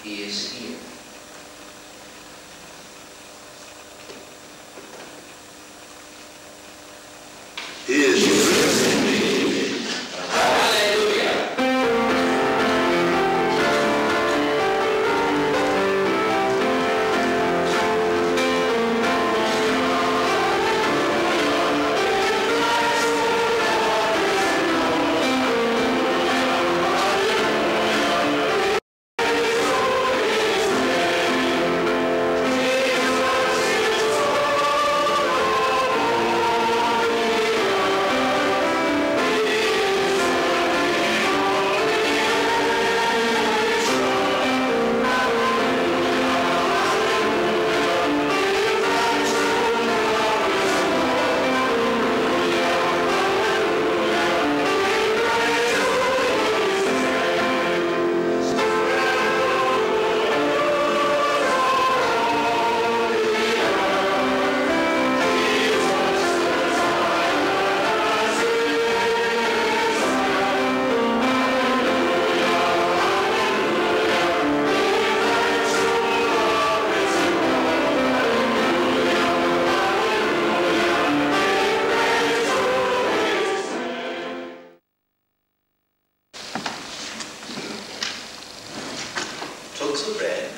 He is here. He is risen indeed. Hallelujah. Took the bread,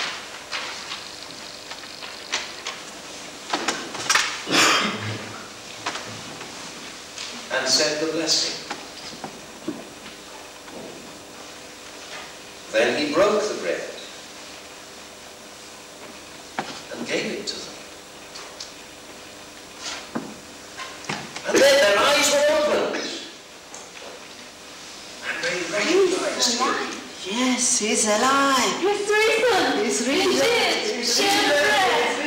and said the blessing. Then he broke the bread and gave it to them. And then their eyes were opened, and they recognized him. Yes, he's alive. He's risen. He's risen. He did. Share the bread.